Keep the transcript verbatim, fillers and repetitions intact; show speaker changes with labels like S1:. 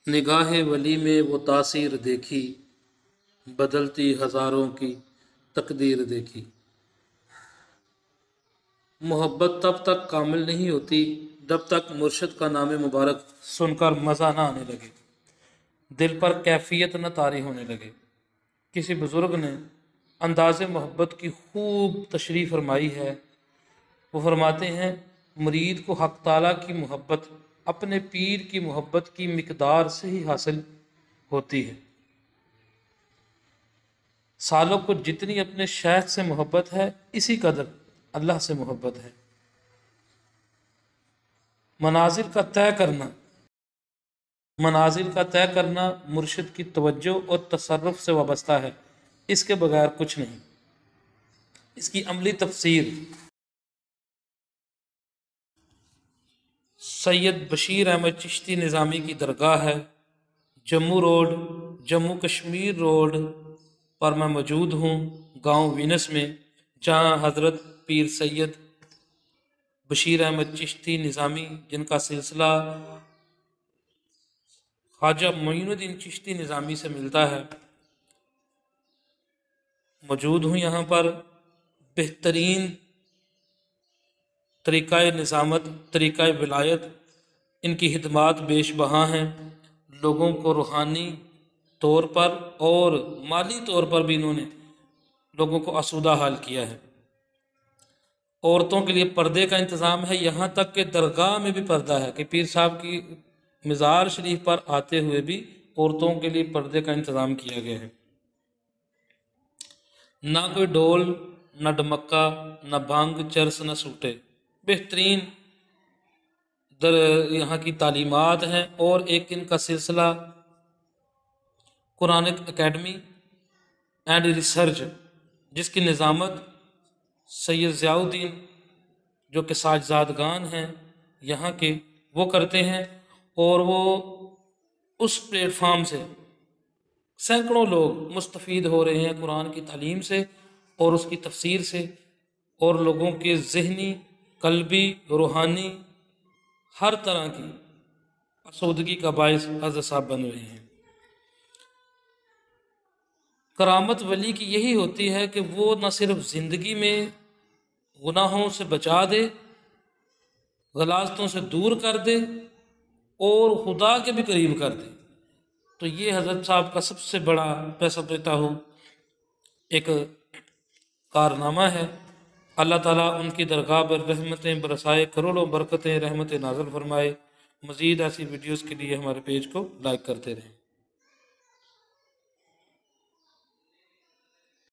S1: निगाह वली में वो तासीर देखी, बदलती हज़ारों की तकदीर देखी। मोहब्बत तब तक कामिल नहीं होती जब तक मुर्शिद का नाम मुबारक सुनकर मज़ा ना आने लगे, दिल पर कैफियत न तारी होने लगे। किसी बुज़ुर्ग ने अंदाज़े मोहब्बत की खूब तशरीह फरमाई है। वो फरमाते हैं, मुरीद को हक़ ताला की मोहब्बत अपने पीर की मोहब्बत की मिकदार से ही हासिल होती है। सालों को जितनी अपने शेख से मोहब्बत है, इसी कदर अल्लाह से मोहब्बत है। मनाजिल का तय करना मनाजिल का तय करना मुर्शिद की तवज्जो और तसर्रुफ से वाबस्ता है, इसके बगैर कुछ नहीं। इसकी अमली तफसीर सैयद बशीर अहमद चिश्ती निज़ामी की दरगाह है, जम्मू रोड, जम्मू कश्मीर रोड पर मैं मौजूद हूँ, गांव वीनस में, जहाँ हज़रत पीर सैयद बशीर अहमद चिश्ती निज़ामी, जिनका सिलसिला ख्वाजा मोइनुद्दीन चिश्ती निज़ामी से मिलता है, मौजूद हूँ यहाँ पर। बेहतरीन तरीक़ाए निज़ामत, तरीक़ाए विलायत, इनकी हिदमात बेशबहा हैं। लोगों को रूहानी तौर पर और माली तौर पर भी इन्होंने लोगों को आसूदा हाल किया है। औरतों के लिए पर्दे का इंतज़ाम है, यहाँ तक कि दरगाह में भी पर्दा है कि पीर साहब की मज़ार शरीफ पर आते हुए भी औरतों के लिए पर्दे का इंतज़ाम किया गया है। ना कोई डोल, न डमक्का, न भांग, चरस, न सूटे। बेहतरीन दर यहाँ की तालीमात हैं। और एक इनका सिलसिला कुरानिक एकेडमी एंड रिसर्च, जिसकी निज़ामत सैयद ज़ियाउद्दीन जो कि साजदादगान हैं यहाँ के, वो करते हैं। और वो उस प्लेटफार्म से सैकड़ों लोग मुस्तफ़ीद हो रहे हैं कुरान की तालीम से और उसकी तफसीर से, और लोगों के ज़हनी, कल्बी, रूहानी हर तरह की आसूदगी का बायस हज़रत साहब बन रहे हैं। करामत वली की यही होती है कि वो न सिर्फ ज़िंदगी में गुनाहों से बचा दे, गलाज़तों से दूर कर दे और खुदा के भी करीब कर दे। तो ये हज़रत साहब का सबसे बड़ा पैसा देता हूँ एक कारनामा है। अल्लाह ताला उनकी दरगाह पर रहमतें बरसाए, करोड़ों बरकतें रहमतें नाज़िल फरमाए। मज़ीद ऐसी वीडियोज़ के लिए हमारे पेज को लाइक करते रहें।